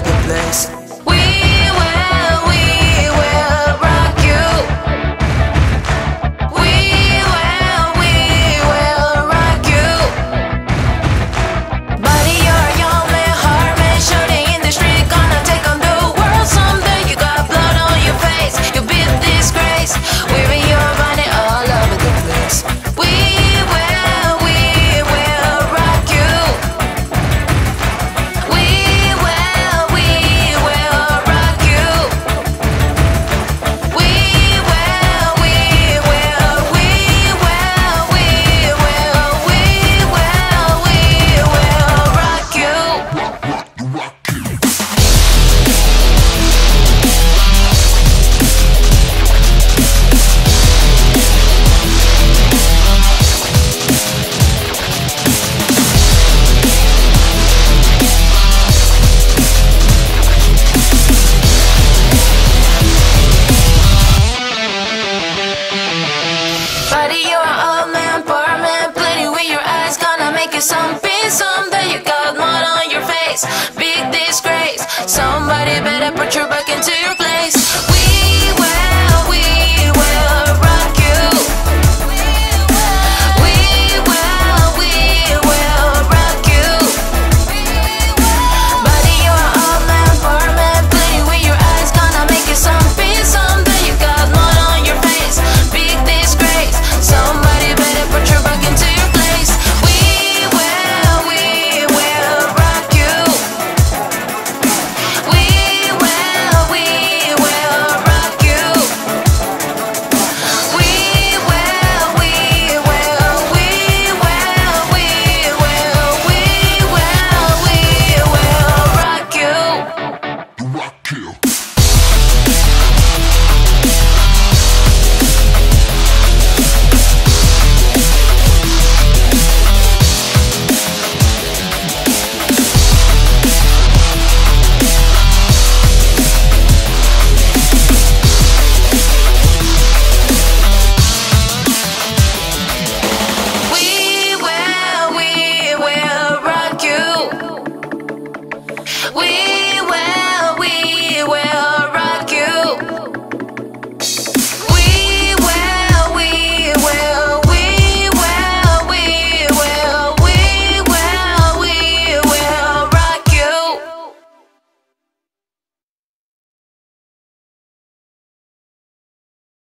the place. We will rock you. We will rock you. Body, you're a young man, heart man, shooting in the street, gonna take on the world someday. You got blood on your face, you beat disgrace, weaving your money all over the place. We will rock you. We will rock you. We will rock you. Buddy, you're an old man, poor man, bleeding with your eyes, gonna make you something someday. You got mud on your face, big disgrace. Somebody better put your back into your place. We will rock you. We will rock you. Buddy, you're an old man, poor man, bleeding with your eyes, gonna make you something someday. You got mud on your face, big disgrace. Somebody better put your back into your place. We will rock you. We will rock you. We will rock you. We will rock you. We